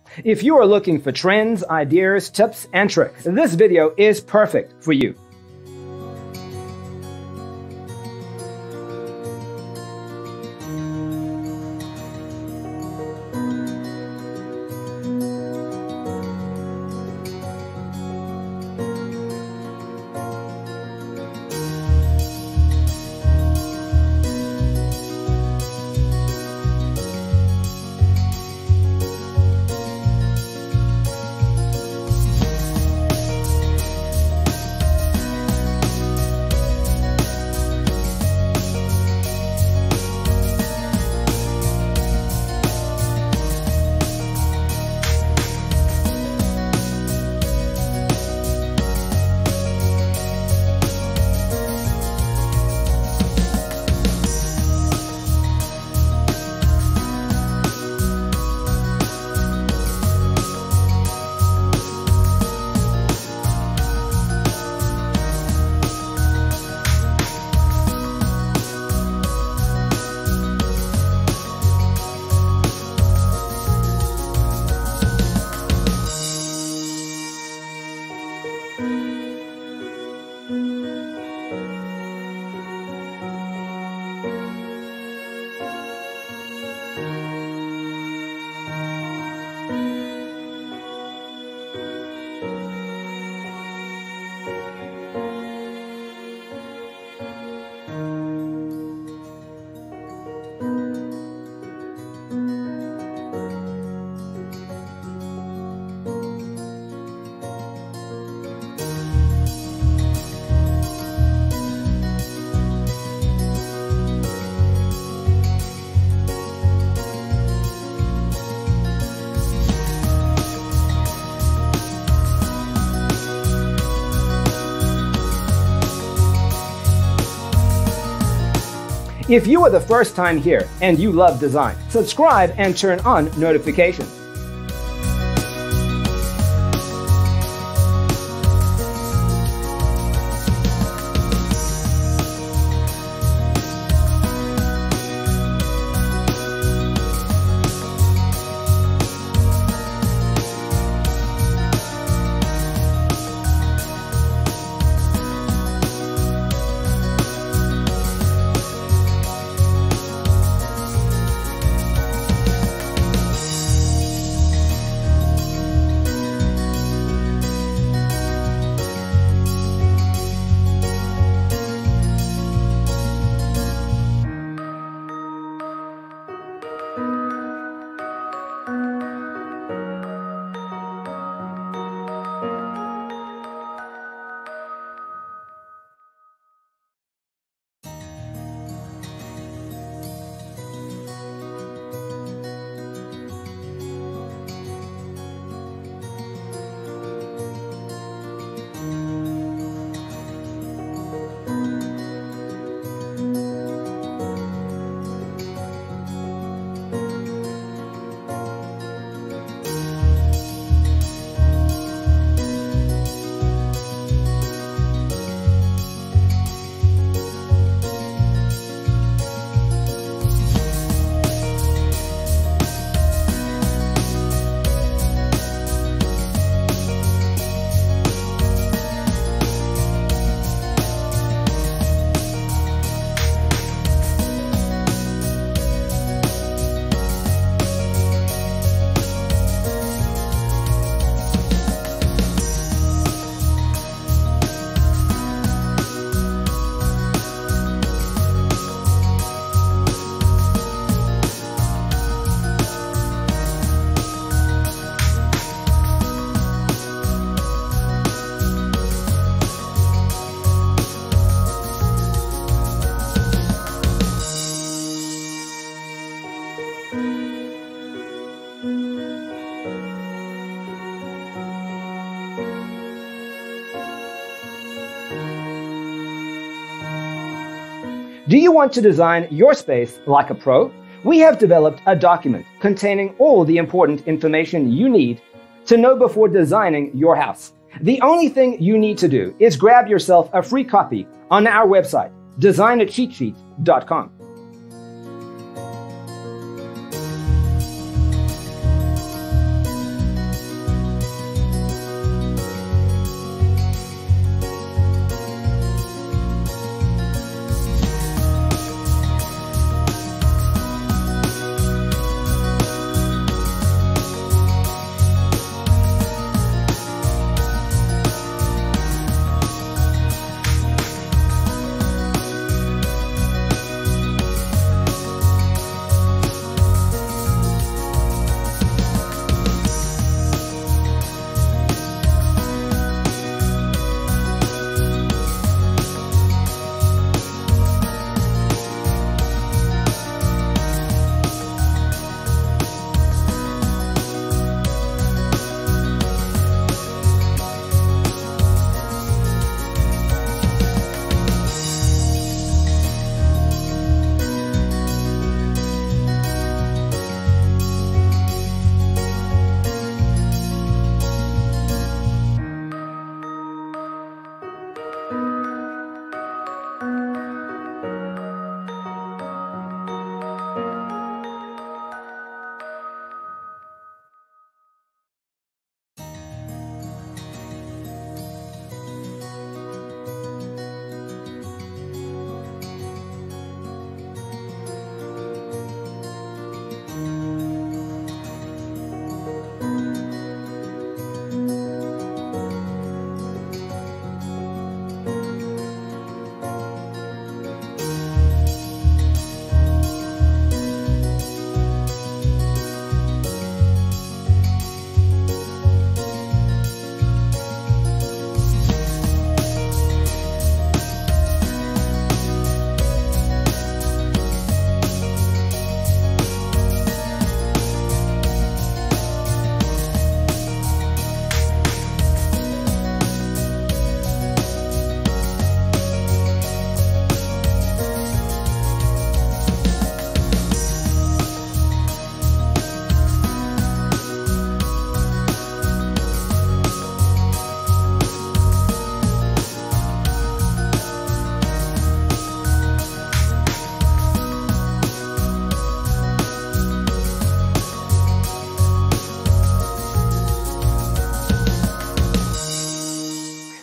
If you are looking for trends, ideas, tips, and tricks, this video is perfect for you. If you are the first time here and you love design, subscribe and turn on notifications. Do you want to design your space like a pro? We have developed a document containing all the important information you need to know before designing your house. The only thing you need to do is grab yourself a free copy on our website, designacheatsheet.com.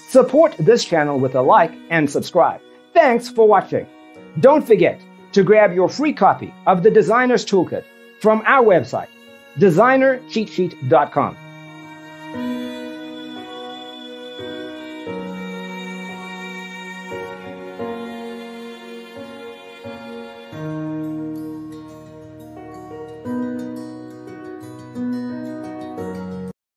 Support this channel with a like and subscribe. Thanks for watching. Don't forget to grab your free copy of the Designer's Toolkit from our website, designercheatsheet.com.